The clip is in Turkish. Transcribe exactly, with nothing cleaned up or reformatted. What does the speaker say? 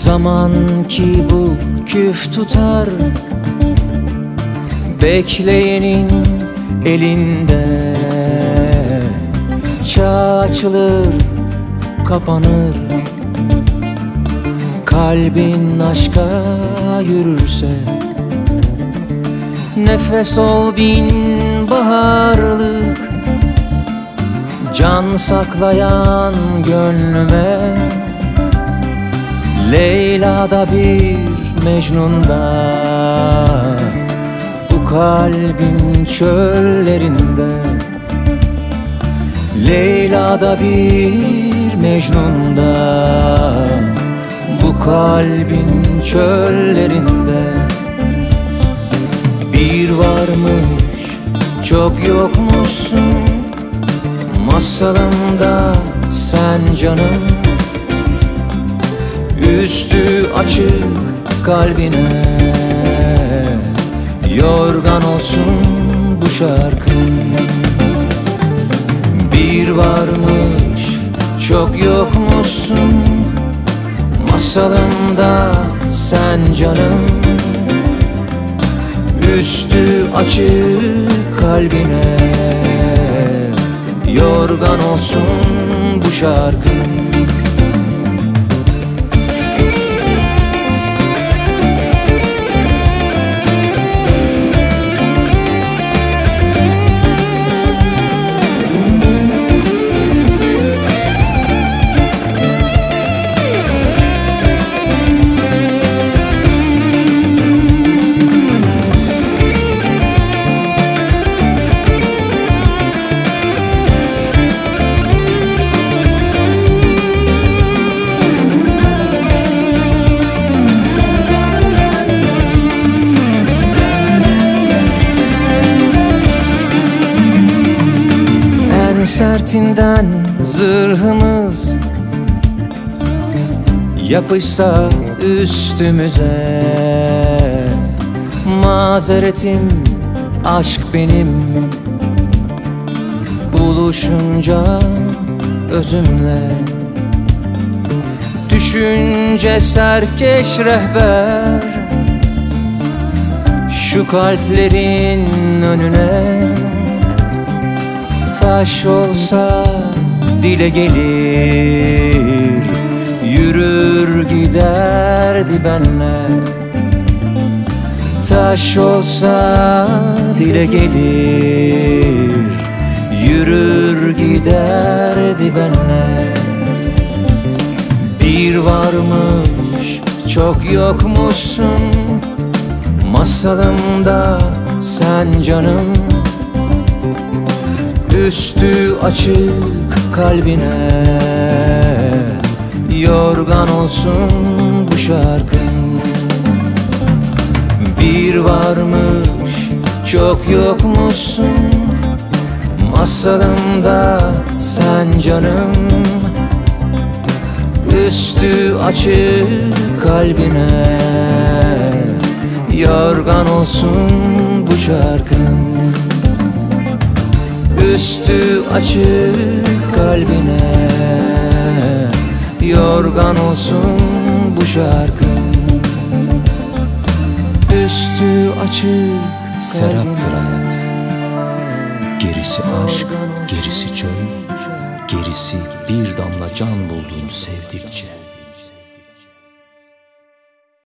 zaman ki bu küf tutar, bekleyenin elinde. Çağ açılır, kapanır, kalbin aşka yürürse. Nefes ol bin baharlık, can saklayan gönlüme. Leyla'da bir Mecnun'da, bu kalbin çöllerinde. Leyla'da bir Mecnun'da, bu kalbin çöllerinde. Bir varmış çok yokmuşsun, masalımda sen canım. Üstü açık kalbine, yorgan olsun bu şarkı. Bir varmış çok yokmuşsun, masalımda sen canım. Üstü açık kalbine, yorgan olsun bu şarkı. Sertinden zırhımız yapışsa üstümüze. Mazeretim aşk benim, buluşunca özümle. Düşünce serkeş rehber, şu kalplerin önüne. Taş olsa dile gelir, yürür giderdi benle. Taş olsa dile gelir, yürür giderdi benle. Bir varmış çok yokmuşsun, masalımda sen canım. Üstü açık kalbine, yorgan olsun bu şarkı. Bir varmış çok yokmuşsun, masalımda sen canım. Üstü açık kalbine, yorgan olsun bu şarkı. Üstü açık kalbine, yorgan olsun bu şarkı. Üstü açık seraptır hayat, gerisi aşk, gerisi çöl, gerisi bir damla can buldun sevdikçe.